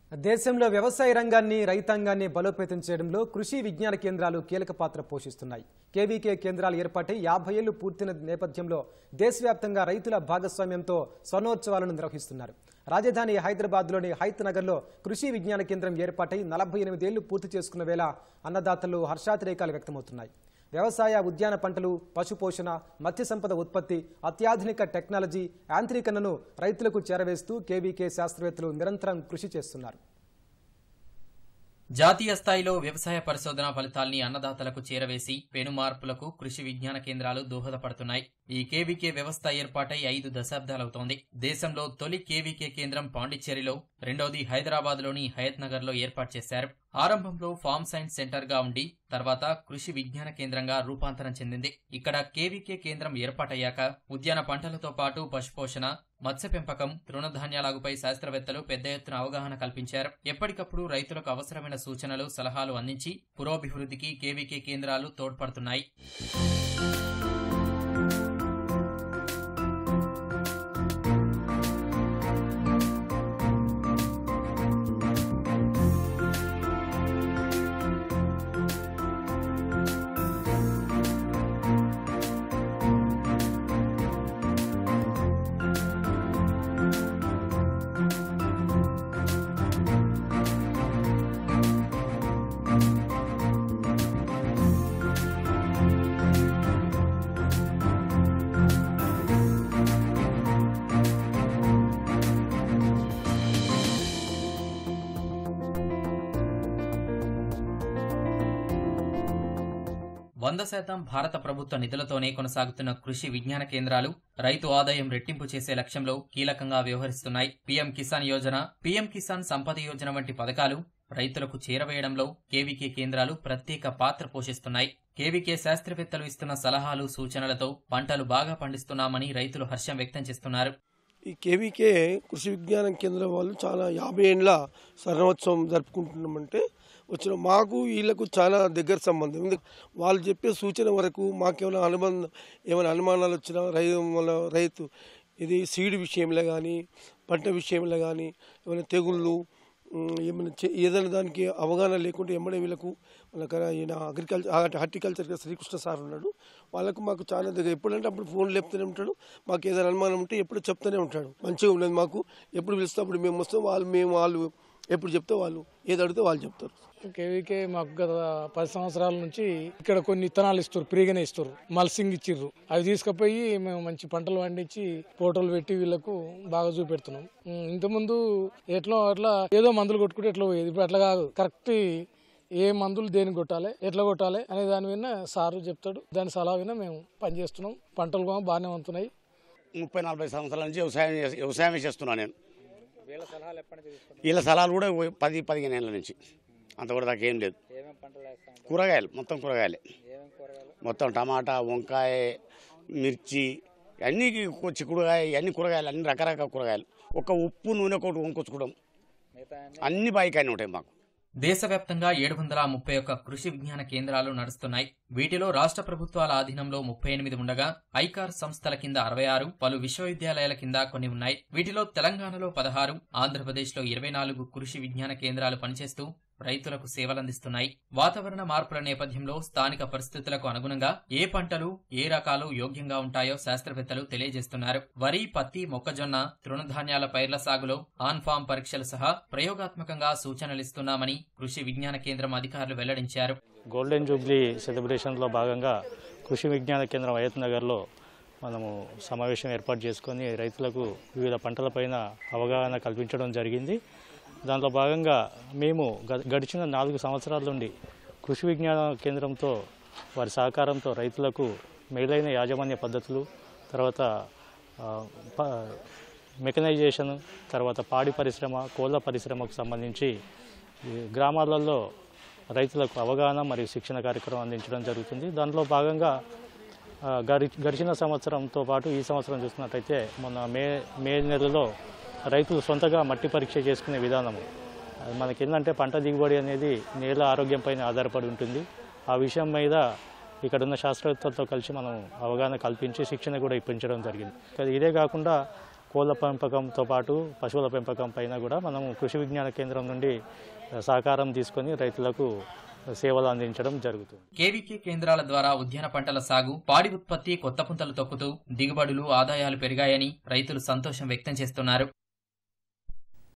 దేశంలో వ్యవసాయ రంగాన్ని రైతాంగాన్ని బలోపేతం చేయడంలో కృషి విజ్ఞాన కేంద్రాలు కీలక పాత్ర పోషిస్తున్నాయి. కేవీకే కేంద్రాలు ఏర్పాటై 50 ఏళ్లు పూర్తయిన నేపథ్యంలో దేశవ్యాప్తంగా రైతుల భాగస్వామ్యంతో స్వర్ణోత్సవాలను నిర్వహిస్తున్నారు. రాజధాని హైదరాబాద్లోని హైత్ నగర్లో కృషి విజ్ఞాన కేంద్రం ఏర్పాటై 48 ఏళ్లు పూర్తి చేసుకున్న వేళ అన్నదాతలు హర్షాతిరేకాలు వ్యక్తమవుతున్నాయి. వ్యవసాయ ఉద్యాన పంటలు, పశుపోషణ, మత్స్య సంపద ఉత్పత్తి, అత్యాధునిక టెక్నాలజీ, యాంత్రీకరణను రైతులకు చేరవేస్తూ కేవీకే శాస్త్రవేత్తలు నిరంతరం కృషి చేస్తున్నారు. జాతీయ స్థాయిలో వ్యవసాయ పరిశోధన ఫలితాల్ని అన్నదాతలకు చేరవేసి పెను మార్పులకు కృషి విజ్ఞాన కేంద్రాలు దోహదపడుతున్నాయి. ఈ కేవీకే వ్యవస్థ ఏర్పాటై 5 దశాబ్దాలవుతోంది. దేశంలో తొలి కేవీకే కేంద్రం పాండిచ్చేరిలో, రెండోది హైదరాబాద్లోని హయత్ నగర్లో ఏర్పాటు చేశారు. ఆరంభంలో ఫార్మ్ సైన్స్ సెంటర్ గా ఉండి తర్వాత కృషి విజ్ఞాన కేంద్రంగా రూపాంతరం చెందింది. ఇక్కడ కేవీకే కేంద్రం ఏర్పాటయ్యాక ఉద్యాన పంటలతో పాటు పశుపోషణ, మత్స్య పెంపకం, తృణధాన్యాలపై శాస్త్రవేత్తలు పెద్ద ఎత్తున అవగాహన కల్పించారు. ఎప్పటికప్పుడు రైతులకు అవసరమైన సూచనలు, సలహాలు అందించి పురోభివృద్ధికి కేవీకే కేంద్రాలు తోడ్పడుతున్నాయి. వంద శాతం భారత ప్రభుత్వ నిధులతోనే కొనసాగుతున్న కృషి విజ్ఞాన కేంద్రాలు రైతు ఆదాయం రెట్టింపు చేసే లక్ష్యంలో కీలకంగా వ్యవహరిస్తున్నాయి. పీఎం కిసాన్ యోజన, పీఎం కిసాన్ సంపద యోజన వంటి పథకాలు రైతులకు చేరవేయడంలో కేవీకే కేంద్రాలు ప్రత్యేక పాత్ర పోషిస్తున్నాయి. కేవీకే శాస్త్రవేత్తలు ఇస్తున్న సలహాలు, సూచనలతో పంటలు బాగా పండిస్తున్నామని రైతులు హర్షం వ్యక్తం చేస్తున్నారు. ఈ కేవీకే కృషి విజ్ఞాన కేంద్రం వాళ్ళు చాలా 50 ఏండ్ల స్వర్ణోత్సవం జరుపుకుంటున్నామంటే వచ్చిన మాకు వీళ్ళకు చాలా దగ్గర సంబంధం. వాళ్ళు చెప్పే సూచన వరకు మాకేమైనా ఏమైనా అనుమానాలు వచ్చినా రైతు ఇది సీడ్ విషయంలో కానీ, పంట విషయంలో కానీ, ఏమైనా తెగుళ్ళు ఏమైనా ఏదైనా దానికి అవగాహన లేకుంటే ఎమ్మడే వీళ్ళకు ఈయన హార్టికల్చర్ శ్రీకృష్ణ సార్ ఉన్నాడు. వాళ్ళకు మాకు చాలా దగ్గర ఎప్పుడంటే అప్పుడు ఫోన్ లేపుతూనే ఉంటాడు. మాకు ఏదైనా అనుమానం ఉంటే ఎప్పుడు చెప్తూనే ఉంటాడు. మంచిగా ఉన్నది. మాకు ఎప్పుడు పిలిస్తే అప్పుడు మేము వస్తాం. వాళ్ళు ఎప్పుడు చెప్తే వాళ్ళు ఏది అడిగితే వాళ్ళు చెప్తారు. కేవీకే మాకు గత 10 సంవత్సరాల నుంచి ఇక్కడ కొన్ని విత్తనాలు ఇస్తారు, ఫ్రీగానే ఇస్తారు. మల్సింగ్ ఇచ్చిర్రు. అవి తీసుకుపోయి మేము మంచి పంటలు పండించి ఫోటోలు పెట్టి వీళ్ళకు బాగా చూపెడుతున్నాం. ఇంతకుముందు అట్లా ఏదో మందులు కొట్టుకుంటే ఎట్లా పోయేది. ఇప్పుడు అట్లా కాదు. కరెక్ట్ ఏ మందులు దేనికి కొట్టాలి, ఎట్లా కొట్టాలి అనే దాని మీద సారు చెప్తాడు. దాని సలహా విన మేము పనిచేస్తున్నాం. పంటలు కూడా బాగానే ఉంటున్నాయి. 30-40 సంవత్సరాల నుంచి వ్యవసాయం చేస్తున్నాను నేను. వీళ్ళ సలహాలు కూడా 10-15 ఏళ్ళ నుంచి అంత కూడా దాకా ఏం లేదు. కూరగాయలు మొత్తం కూరగాయలే, మొత్తం టమాటా, వంకాయ, మిర్చి, అన్నీ చిక్కుడుకాయ, అన్ని కూరగాయలు, అన్ని రకరకాల కూరగాయలు. ఒక ఉప్పు, నూనె ఒకటి వంకొచ్చుకోవడం, అన్ని బాయికాయనే ఉంటాయి మాకు. దేశవ్యాప్తంగా 731 కృషి విజ్ఞాన కేంద్రాలు నడుస్తున్నాయి. వీటిలో రాష్ట్ర ప్రభుత్వాల ఆధీనంలో 38 ఉండగా ఐకార్ సంస్థల కింద 66, పలు విశ్వవిద్యాలయాల కింద కొన్ని ఉన్నాయి. వీటిలో తెలంగాణలో 16, ఆంధ్రప్రదేశ్లో 24 కృషి విజ్ఞాన కేంద్రాలు పనిచేస్తూ రైతులకు సేవలందిస్తున్నాయి. వాతావరణ మార్పుల నేపథ్యంలో స్థానిక పరిస్థితులకు అనుగుణంగా ఏ పంటలు, ఏ రకాలు యోగ్యంగా ఉంటాయో శాస్త్రవేత్తలు తెలియజేస్తున్నారు. వరి, పత్తి, మొక్కజొన్న, తృణధాన్యాల పైర్ల సాగులో ఆన్ ఫామ్ పరీక్షలు సహా ప్రయోగాత్మకంగా సూచనలిస్తున్నామని కృషి విజ్ఞాన కేంద్రం అధికారులు వెల్లడించారు. గోల్డెన్ జూబ్లీ సెలబ్రేషన్లో భాగంగా కృషి విజ్ఞాన కేంద్రం హయత్ నగర్లో మనము సమావేశం ఏర్పాటు చేసుకొని రైతులకు వివిధ పంటలపైన అవగాహన కల్పించడం జరిగింది. దాంట్లో భాగంగా మేము గడిచిన 4 సంవత్సరాల నుండి కృషి విజ్ఞాన కేంద్రంతో వారి సహకారంతో రైతులకు మేలైన యాజమాన్య పద్ధతులు, తర్వాత మెకనైజేషన్, తర్వాత పాడి పరిశ్రమ, కోళ్ళ పరిశ్రమకు సంబంధించి గ్రామాలలో రైతులకు అవగాహన మరియు శిక్షణ కార్యక్రమం అందించడం జరుగుతుంది. దాంట్లో భాగంగా గడిచిన సంవత్సరంతో పాటు ఈ సంవత్సరం చూసినట్టయితే మొన్న మే నెలలో రైతులు సొంతగా మట్టి పరీక్ష చేసుకునే విధానము మనకి ఏంటంటే పంట దిగుబడి అనేది నేల ఆరోగ్యంపైన ఆధారపడి ఉంటుంది. ఆ విషయం మీద ఇక్కడున్న శాస్త్రవేత్తలతో కలిసి మనం అవగాహన కల్పించి శిక్షణ కూడా ఇప్పించడం జరిగింది. ఇదే కాకుండా కోళ్ళ పెంపకంతో పాటు పశువుల పెంపకం పైన కూడా మనం కృషి విజ్ఞాన కేంద్రం నుండి సహకారం తీసుకొని రైతులకు సేవలు అందించడం జరుగుతుంది. కేవీకే కేంద్రాల ద్వారా ఉద్యాన పంటల సాగు, పాడి ఉత్పత్తి కొత్త పుంతలు తొక్కుతూ దిగుబడులు, ఆదాయాలు పెరిగాయని రైతులు సంతోషం వ్యక్తం చేస్తున్నారు.